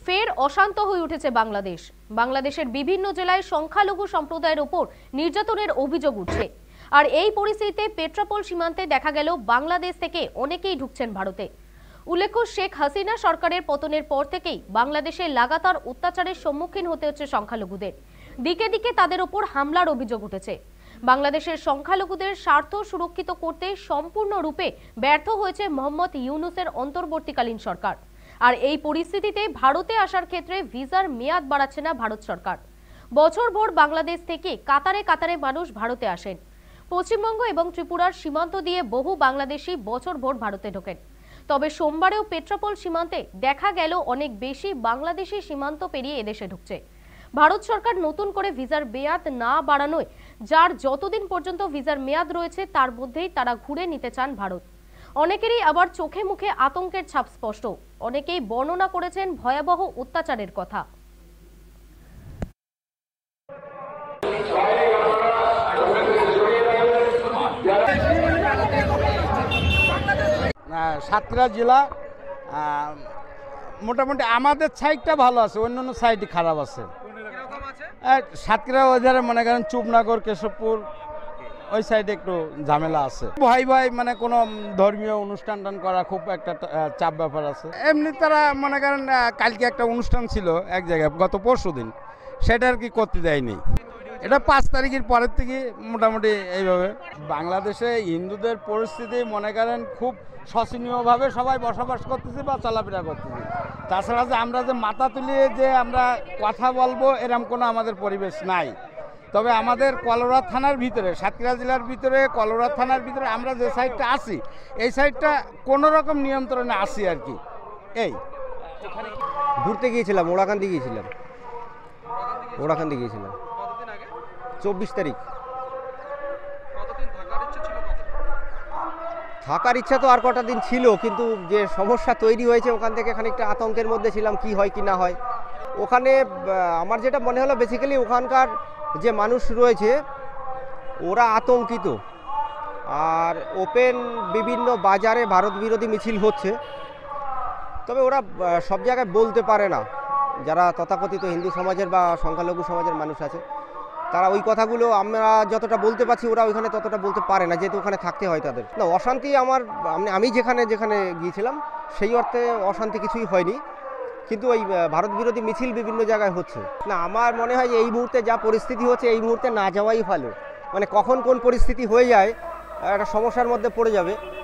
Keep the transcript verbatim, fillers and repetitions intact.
ফের অশান্ত হয়ে উঠেছে বাংলাদেশ। বাংলাদেশের বিভিন্ন জেলায় সংখ্যালঘু সম্প্রদায়ের উপর নির্যাতনের অভিযোগ উঠছে। আর এই পরিস্থিতিতে পেট্রাপোল সীমান্তে দেখা গেল বাংলাদেশ থেকে অনেকেই ঢুকছেন ভারতে। উল্লেখ্য, শেখ হাসিনা সরকারের পতনের পর থেকেই বাংলাদেশে লাগাতার অত্যাচারের সম্মুখীন হতে হচ্ছে সংখ্যালঘুদের। দিকে দিকে তাদের উপর হামলার অভিযোগ উঠেছে। বাংলাদেশের সংখ্যালঘুদের স্বার্থ সুরক্ষিত করতে সম্পূর্ণরূপে ব্যর্থ হয়েছে মোহাম্মদ ইউনূসের অন্তর্বর্তীকালীন সরকার। আর এই পরিস্থিতিতে ভারতে আসার ক্ষেত্রে ভিসার মেয়াদ বাড়াচ্ছে না ভারত সরকার। বছরভর বাংলাদেশ থেকে কাতারে কাতারে মানুষ ভারতে আসেন। পশ্চিমবঙ্গ এবং ত্রিপুরার সীমান্ত দিয়ে বহু বাংলাদেশি বছরভর ভারতে ঢোকেন। তবে সোমবারেও পেট্রাপোল সীমান্তে দেখা গেল অনেক বেশি বাংলাদেশি সীমান্ত পেরিয়ে এদেশে ঢুকছে। ভারত সরকার নতুন করে ভিসার মেয়াদ না বাড়ানোয় যার যতদিন পর্যন্ত ভিসার মেয়াদ রয়েছে তার মধ্যেই তারা ঘুরে নিতে চান ভারত। অনেকেরই আবার চোখে মুখে আতঙ্কের ছাপ স্পষ্ট। অনেকেই বর্ণনা করেছেন ভয়াবহ অত্যাচারের কথা। সাতক্ষীরা জেলা মোটামুটি আমাদের সাইডটা ভালো আছে, অন্যান্য সাইডই খারাপ আছে। সাতক্ষীরা ওই ধারে মনে করেন চুপনগর, কেশবপুর ওই সাইডে একটু ঝামেলা আছে। ভাই ভাই মানে কোনো ধর্মীয় অনুষ্ঠান টান করা খুব একটা চাপ ব্যাপার আছে। এমনি তারা মনে করেন কালকে একটা অনুষ্ঠান ছিল এক জায়গায়, গত পরশু দিন, সেটা আর কি করতে দেয়নি। এটা পাঁচ তারিখের পরের থেকে মোটামুটি এইভাবে বাংলাদেশে হিন্দুদের পরিস্থিতি মনে করেন খুব শোচনীয়ভাবে সবাই বসবাস করতেছি বা চলাফেরা করতেছি। তাছাড়া যে আমরা যে মাথা তুলিয়ে যে আমরা কথা বলবো এরকম কোনো আমাদের পরিবেশ নাই। তবে আমাদের কলোরা থানার ভিতরে, সাতক্ষীরা জেলার ভিতরে কলোরা থানার ভিতরে আমরা যে সাইডটা আছি এই সাইডটা কোনো রকম নিয়ন্ত্রণে আছি আর কি। এই ঘুরতে গিয়েছিলাম, ওড়াকান্দি গিয়েছিলাম ওড়াকান্দি গিয়েছিলাম চব্বিশ তারিখ। থাকার ইচ্ছা তো আর কটা দিন ছিল, কিন্তু যে সমস্যা তৈরি হয়েছে ওখান থেকে খানিকটা আতঙ্কের মধ্যে ছিলাম, কি হয় কি না হয়। ওখানে আমার যেটা মনে হলো বেসিক্যালি ওখানকার যে মানুষ রয়েছে ওরা আতঙ্কিত। আর ওপেন বিভিন্ন বাজারে ভারত বিরোধী মিছিল হচ্ছে, তবে ওরা সব জায়গায় বলতে পারে না। যারা তথাকথিত হিন্দু সমাজের বা সংখ্যালঘু সমাজের মানুষ আছে তারা ওই কথাগুলো আমরা যতটা বলতে পারছি ওরা ওইখানে ততটা বলতে পারে না, যেহেতু ওখানে থাকতে হয় তাদের। না, অশান্তি আমার আমি যেখানে যেখানে গিয়েছিলাম সেই অর্থে অশান্তি কিছুই হয়নি, কিন্তু ওই ভারত বিরোধী মিছিল বিভিন্ন জায়গায় হচ্ছে। না, আমার মনে হয় এই মুহূর্তে যা পরিস্থিতি হচ্ছে এই মুহূর্তে না যাওয়াই ভালো। মানে কখন কোন পরিস্থিতি হয়ে যায় একটা সমস্যার মধ্যে পড়ে যাবে।